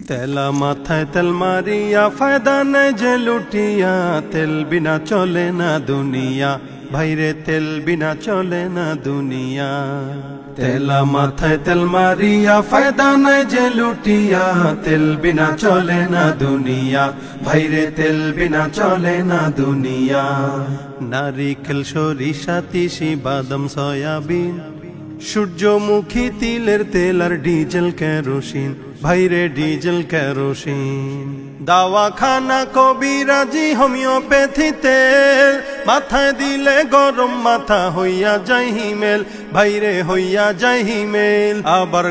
তেলা মাথায় তেল মারিয়া ফায়দা নাই যে লুটিয়া, তেল বিনা চলে না দুনিয়া, ভাইরে তেল বিনা চলে না দুনিয়া। তেলা মাথায় তেল মারিয়া ফায়দা নাই যে লুটিয়া, তেল বিনা চলে না দুনিয়া, ভাইরে তেল বিনা চলে না দুনিয়া। নারিকেল সরিষা তিসি বাদাম সয়াবিন, সূর্যমুখী তিলের তেল আর ডিজেল কেরোসিন, ভাইরে ডিজেল কেরোসিন। দাওয়াখানা কবিরাজি হোমিওপ্যাথি তেল, মাথায় দিলে গরম মাথা হইয়া যায় হিমেল, ভাইরে হইয়া যায় হিমেল। আবার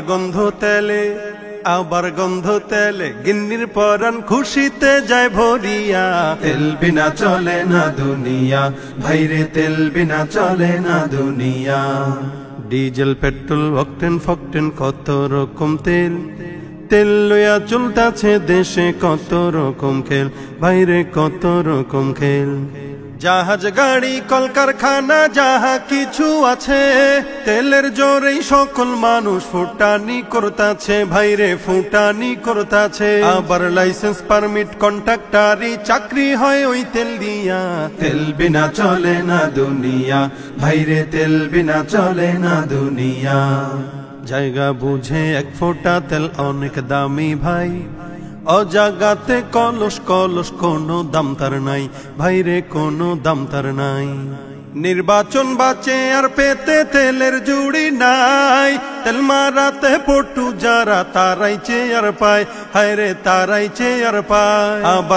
গন্ধ তেলে গিন্নির পরান খুশিতে যায় ভরিয়া, তেল বিনা চলে না দুনিয়া, ভাইরে তেল বিনা চলে না দুনিয়া। ডিজেল পেট্রোল অকটেন ফকটেন কত রকম তেল, তেল লইয়া চলতাছে দেশে কত রকম খেল, ভাইরে কত রকম খেল। জাহাজ গাড়ি কলকারখানা যাহা কিছু আছে, তেলের জোরেই সকল মানুষ ফুটানি করতাছে, ভাইরে ফুটানি করতাছে। আবার লাইসেন্স পারমিট কন্ট্রাক্টারি চাকরি হয় ওই তেল দিয়া, তেল বিনা চলে না দুনিয়া, ভাইরে তেল বিনা চলে না দুনিয়া। জায়গা বুঝে এক ফোঁটা তেল অনেক দামি ভাই, অজাগাতে কলস কলস কোনো দাম তার নাই, ভাইরে কোনো দাম তার নাই। নির্বাচন বাঁচে আর পেতে তেলের জুড়ি নাই, তেল মারাতে পটু যারা তারাই চেয়ার পায়, হায়রে তারাই চেয়ার পায়।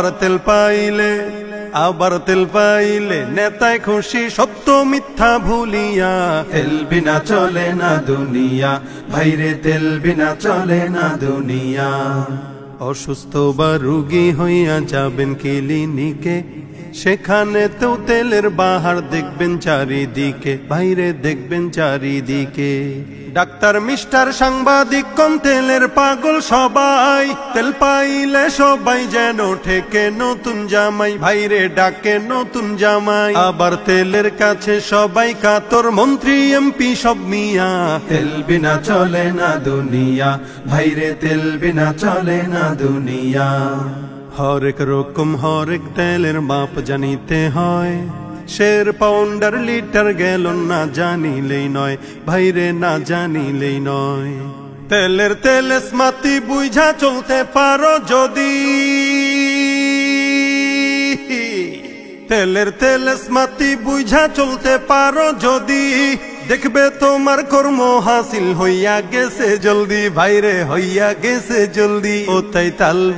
আবার তেল পাইলে নেতায় খুশি সত্য মিথ্যা ভুলিয়া, তেল বিনা চলে না দুনিয়া, ভাইরে তেল বিনা চলে না দুনিয়া। অসুস্থ বা রোগী হইয়া যাবেন ক্লিনিকে, সেখানে তো তেলের বাহার দেখবেন চারিদিকে, ভাইরে দেখবেন চারিদিকে। ডাক্তার মিস্টার সাংবাদিক কোন তেলের পাগল সবাই, তেল পাইলে সবাই যেন ঠেকে নতুন জামাই, ভাইরে ডাকে নতুন জামাই। আবার তেলের কাছে সবাই কাতর, মন্ত্রী এমপি সব মিয়া, তেল বিনা চলে না দুনিয়া, ভাইরে তেল বিনা চলে না দুনিয়া। হরেক রকম হরেক তেলের মাপ জানিতে হয়, শের পাউন্ডার লিটার গ্যালন না জানিলেই নয়, ভাইরে না জানিলেই নয়। তেলের স্মাতি বুঝা চলতে পারো যদি, তেলের স্মাতি বুঝা চলতে পারো যদি, দেখবে তোমার কর্ম হাসিল হইয়া গেছে জলদি, ভাইরে হইয়া গেছে জলদি। ও তাই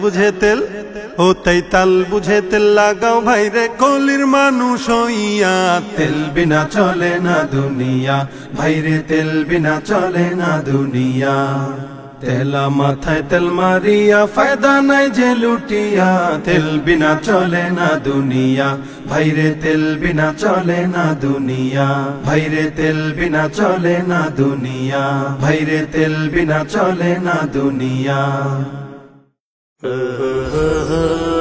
তাল বুঝে তেল লাগাও, ভাইরে কলির মানুষ হইয়া, তেল বিনা চলে না দুনিয়া, ভাইরে তেল বিনা চলে না দুনিয়া। তেলা মাথায় তেল মারিয়া ফায়দা নাই যে লুটিয়া, তেল বিনা চলে না দুনিয়া, ভাইরে তেল বিনা চলে না দুনিয়া, ভাইরে তেল বিনা চলে না দুনিয়া, ভাইরে তেল বিনা চলে না দুনিয়া।